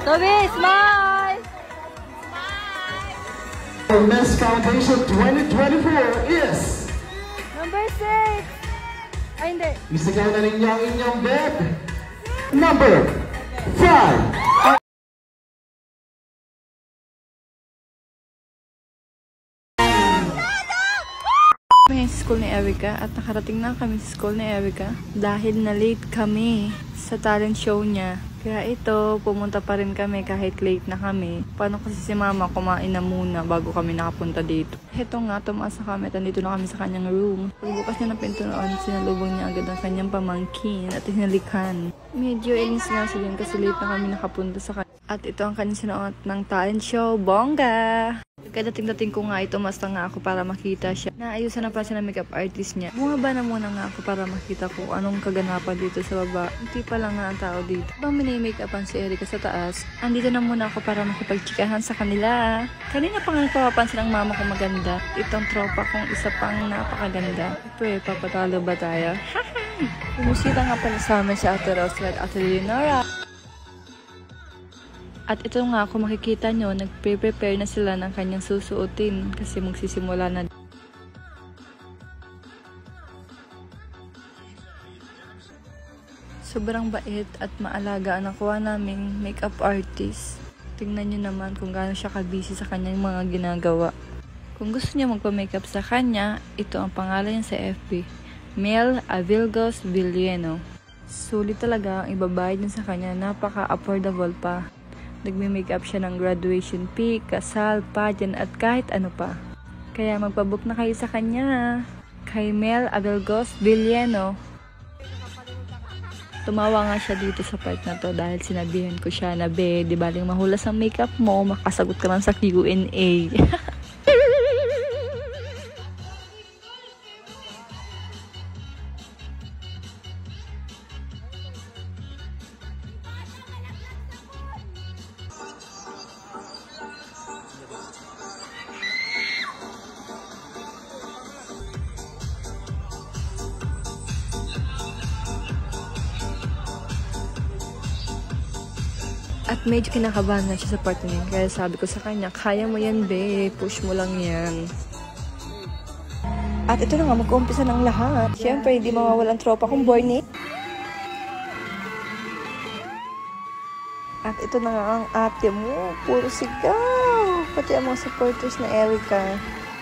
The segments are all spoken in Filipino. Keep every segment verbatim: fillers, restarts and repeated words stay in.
Toby, smile! Our Miss Foundation twenty twenty-four is... Number six! Ay, hindi. Isigaw na ninyo ang inyong bed. Number five! Kami sa school ni Erica at nakarating na kami sa school ni Erica dahil na late kami sa talent show niya. Kaya ito, pumunta pa rin kami kahit late na kami. Paano kasi si mama kumain na muna bago kami nakapunta dito. Ito nga, tumaas na kami at nandito na kami sa kanyang room. Pagbukas niya ng pinto noon, sinalubong niya agad ang kanyang pamangkin at hinalikan. Medyo inis nga siya din kasi late na kami nakapunta sa kanya. At ito ang kanyang sinuot ng talent show, bongga! Kaya dating-dating ko nga ito, masta nga ako para makita siya. Naayusan na pa siya ng makeup artist niya. Bumaba na muna nga ako para makita ko anong kaganapan dito sa baba. Hindi pa lang nga ang tao dito. Habang minay-makeupan si Erica sa taas, andito na muna ako para makipagtsikahan sa kanila. Kanina pa nga nagpapapansin ang mama ko maganda. Itong tropa kong isa pang napakaganda. Pwede, papatalo ba tayo? Pumusita nga pala sa amin si Ate Rose at Ate Leonora. At ito nga, kung makikita nyo, nagpe-prepare na sila ng kanyang susuotin kasi magsisimula na. Sobrang bait at maalaga ang nakuha naming makeup artist. Tingnan nyo naman kung gaano siya ka-busy sa kanyang mga ginagawa. Kung gusto niya magpa-makeup sa kanya, ito ang pangalan niya sa F B. Mel Avilgos Villeno. Sulit talaga ang ibabayad niya sa kanya, napaka-affordable pa. Nagme-makeup siya ng graduation peak, kasal, pageant at kahit ano pa. Kaya magpabook na kayo sa kanya. Kay Mel Avilgos Villeno. Tumawa nga siya dito sa part na to dahil sinabihan ko siya na, be, di baling mahulas ang makeup mo, makasagot ka lang sa Q and A. At medyo kinakabahan na siya sa part na yun. Kaya sabi ko sa kanya, kaya mo yan, be. Push mo lang yan. At ito na nga, mag-uumpisa ng lahat. Siyempre, hindi mawawalan tropa kong Borny. At ito na nga ang ate mo. Puro sigaw. Pati ang mga supporters na Erica.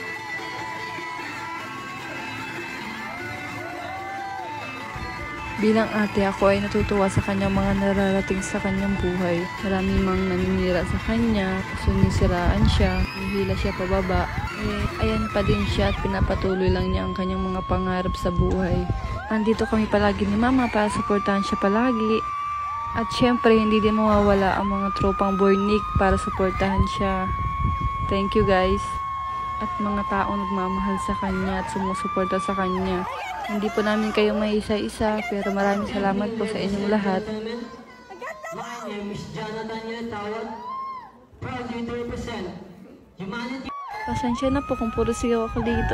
Bilang ate, ako ay natutuwa sa kanyang mga nararating sa kanyang buhay. Marami mang naninira sa kanya, sunisiraan siya, hihila siya pababa. Eh, ayan pa din siya at pinapatuloy lang niya ang kanyang mga pangarap sa buhay. Andito kami palagi ni mama para suportahan siya palagi. At syempre, hindi din mawawala ang mga tropang Bornick para suportahan siya. Thank you guys. At mga taong nagmamahal sa kanya at sumusuporta sa kanya. Hindi po namin kayo may isa-isa, pero maraming salamat po sa inyong lahat. My name is Jonathan Yatawad, proudly to represent humanity. Pasensya na po kung puro sigaw ako dito.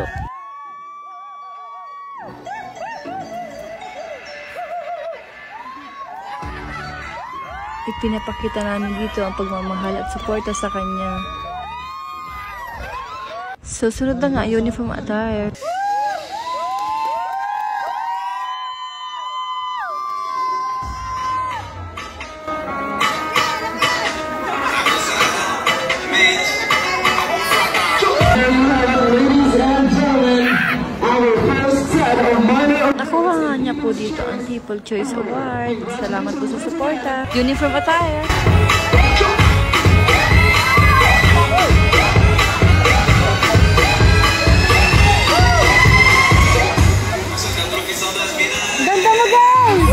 Ipinapakita namin dito ang pagmamahal at suporta sa kanya. Susunod na nga, uniform attire. Nakuha nga niya po dito ang People Choice Award. Salamat po sa suporta. Uniform attire. Ganda mo guys!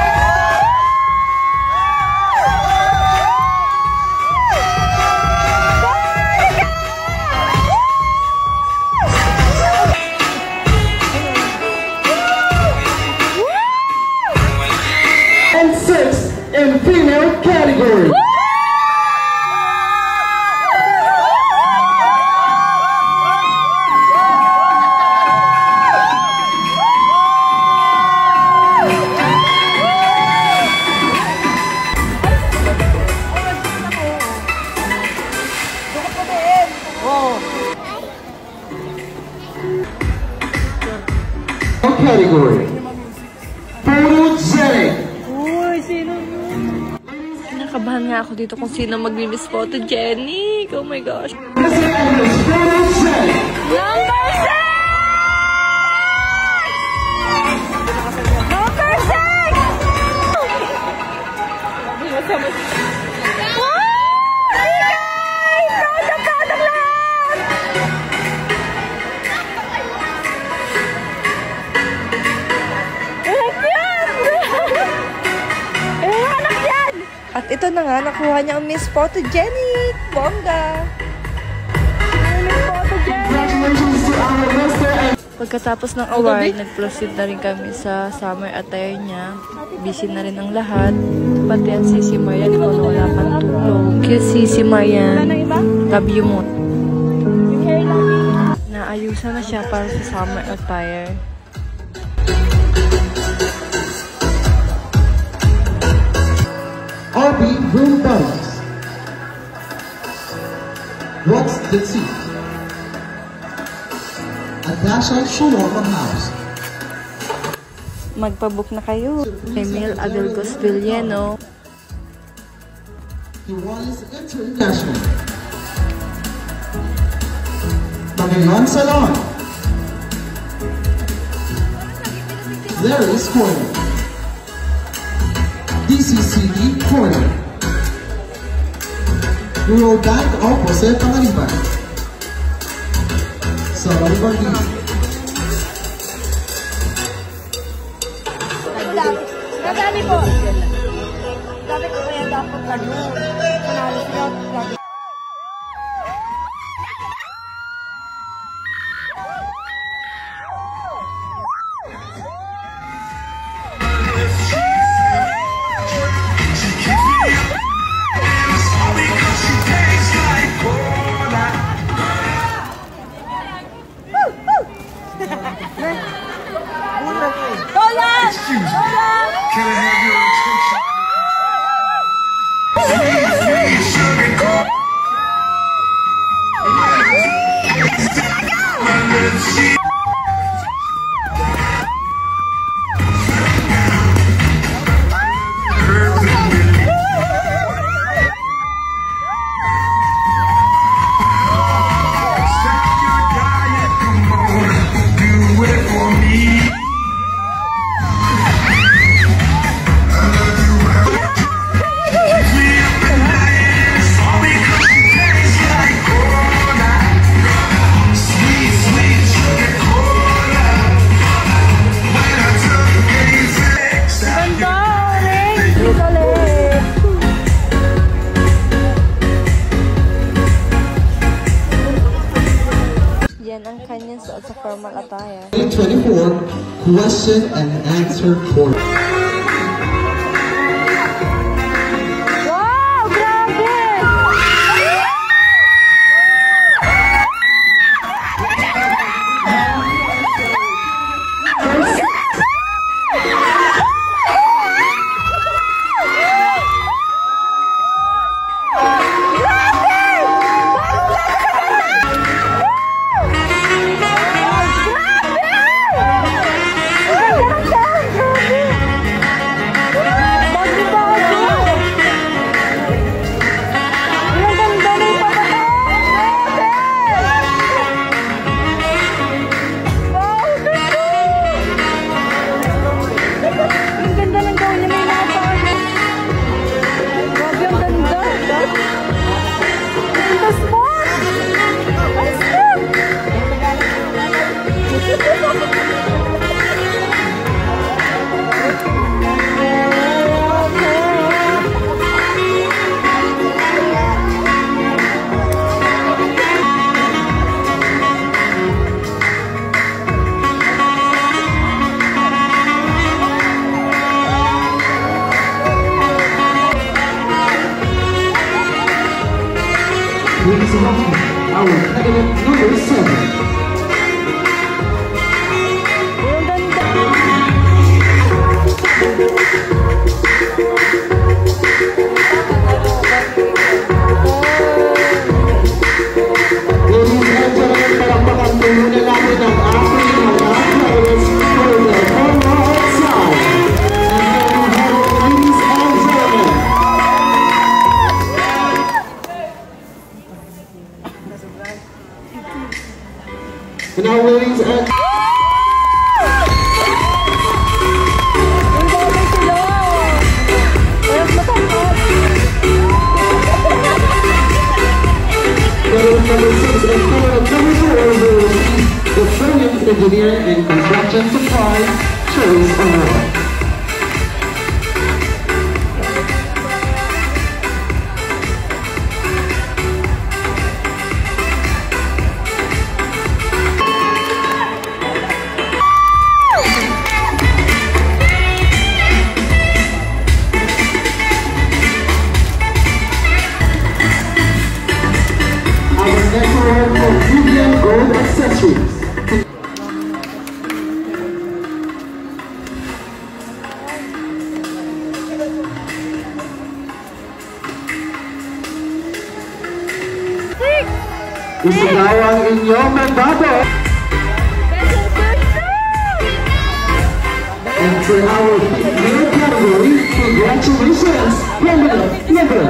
And sixth in female category. Kinakabahan nga ako dito kung sino mag-miss photogenic. Oh my gosh. Number six! At ito na nga, nakuha niya ang Miss Photogenic. Bongga! Miss Photogenic! Congratulations to our Mister and Pagkatapos ng award, nag-proceed na rin kami sa summer attire niya. Busy na rin ang lahat. Pati ang Sisi Marian ko na wala pang tulong. Kaya Sisi Marian, love you mo. Naayusan na siya para sa summer attire. R B Room Buddies. What's the tea? A dash of shawarma house. Magpabook na kayo. Emil Adelgos Villeno. Iwalis International. Magayon Salon. Larry's Corner. D C C D Corner. Rural Bank opposite Pangaliban. Sa Balibardi. Madami po. Dapat ko kaya dapat ano. Panalo siya. Dapat. Excuse me. Can I have your attention? Please, please, sugar coat. Stop your diet, come on, do it for me. Yan ang kanyang suot sa formal attire. twenty twenty-four Question and Answer Court. Wow! Grabe! Ladies and gentlemen, our candidate number seven. Ladies and gentlemen, palakpakan po muna natin ang ating mga candidates for the formal side. And then we have, ladies and gentlemen, Engineer and Construction Supply Choice Award. Isigaw ang inyong mandado. And for our new category, congratulations, candidate number.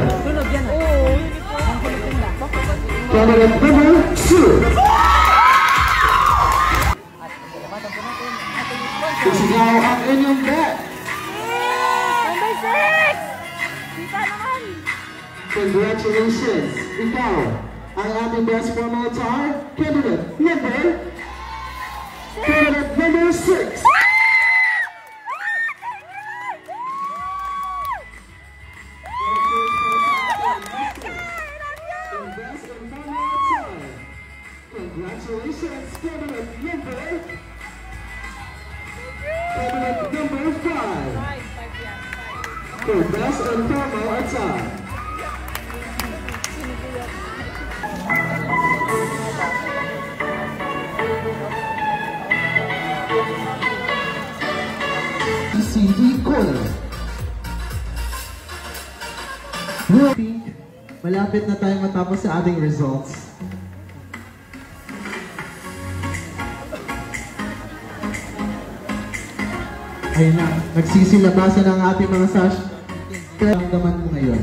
Candidate number two. Isigaw ang inyong bet. Number six! Kita naman! Congratulations, ikaw. Ang ating best formal attire, candidate number candidate number six. Congratulations, candidate number candidate number five. For best and formal attire. C D corner. Malapit na tayo matapos sa ating results. Ayun na, nagsisilabasan ang ating mga sash. Kaya ang daman mo ngayon.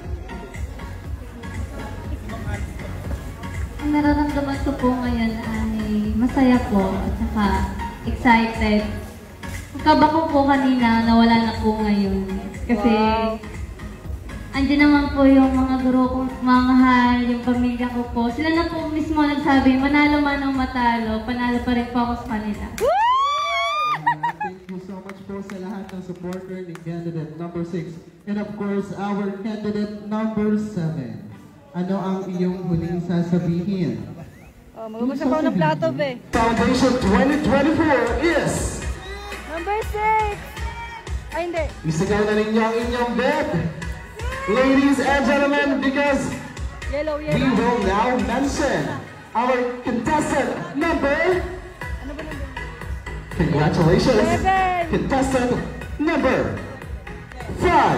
Ang nararamdaman ko po ngayon ay masaya po at saka excited. Kaba ko po kanina, nawala na po ngayon. Kasi, wow. Andiyan naman po yung mga guro kong mahal, yung pamilya ko po. Sila na po mismo nagsabi, manalo man o matalo, panalo pa rin po ako sa kanila. Thank you so much po sa lahat ng supporter ni candidate number six. And of course, our candidate number seven. Ano ang iyong huling sasabihin? Oh, magugusto ko ng plato, be. Foundation twenty twenty-four is... Number six! Ay, hindi. Isigaw na ninyo ang inyong bet. Ladies and gentlemen, because Yellow, we yellow. will now mention our contestant number. Ano ba number? Congratulations. Seven. Contestant number five.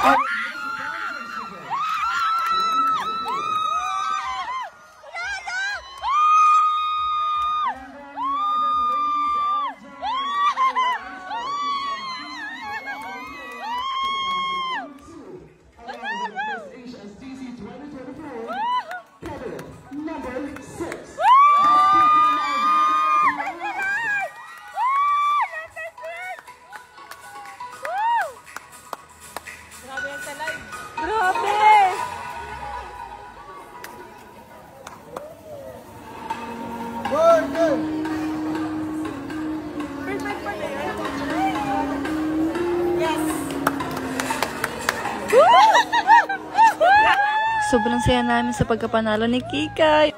Grabe! Sobrang saya namin sa pagkapanalo ni Kika.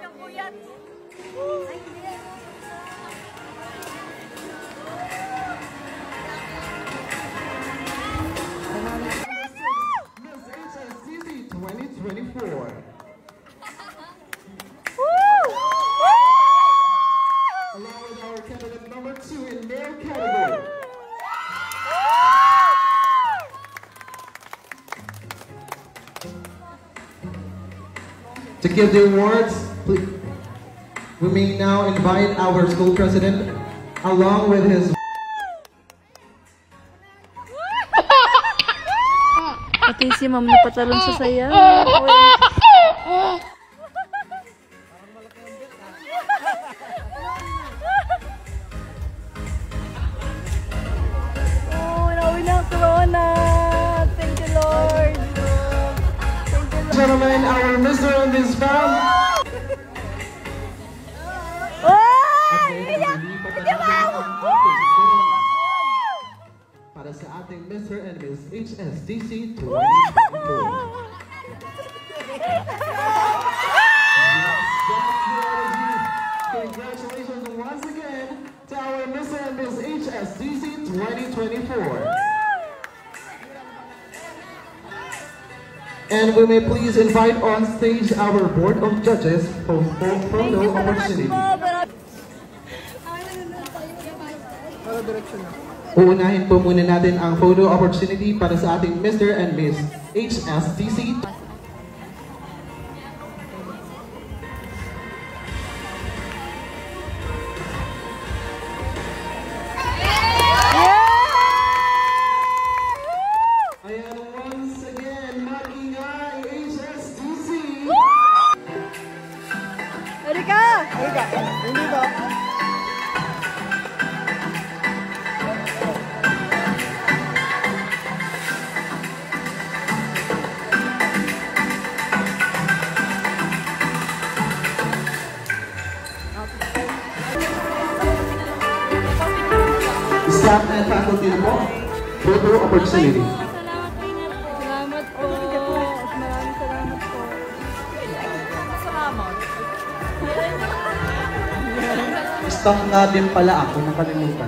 twenty twenty-four. Along with our candidate number two in male category. To give the awards, please, we may now invite our school president along with his Pati si ma'am na patalon sa saya. Oh, nauwi na ang corona. Thank you, Lord. Thank you, Lord. gentlemen, our Mister and Miss Fam. Oh! Hindi ako para sa ating Mister and Miss H S D C twenty twenty-four. Congratulations once again to our Mister and Miss H S D C twenty twenty-four. And we may please invite on stage our board of judges for for photo opportunity. Uunahin po muna natin ang photo opportunity para sa ating Mister and Miss H S D C. Ayan, once again, mag-ingay H S D C! Erika! Erika! Hindi ba? Staff and faculty na po, photo opportunity. Salamat po. Maraming salamat po. Salamat. Staff nga din pala ako, nakalimutan.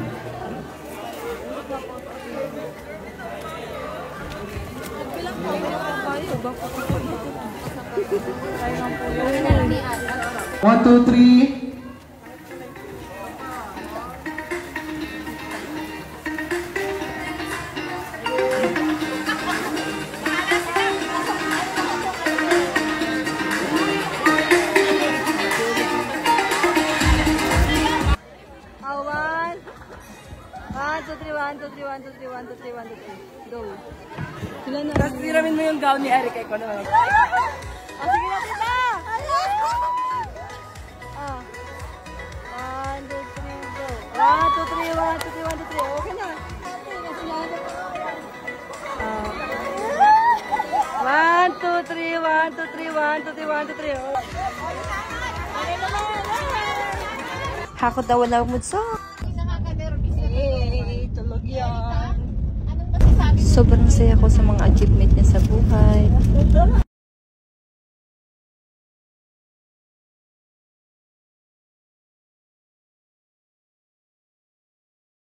One, two, three. Oh, one. One, two, three, one, two, three, one, two, three, one, two, three, one, two, three. Go. Sila na. Tapos tiramin mo yung gown ni Eric. Ikaw naman. Oh, sige na, tita! Ah. One, two, three, go. One, two, three, one, two, three, one, two, three. Okay na. Ah. One, two, three, one, two, three, one, two, three, one, two, three. Hakot daw wala mutso. Eh, tulog yan. Sobrang saya ko sa mga achievement niya sa buhay.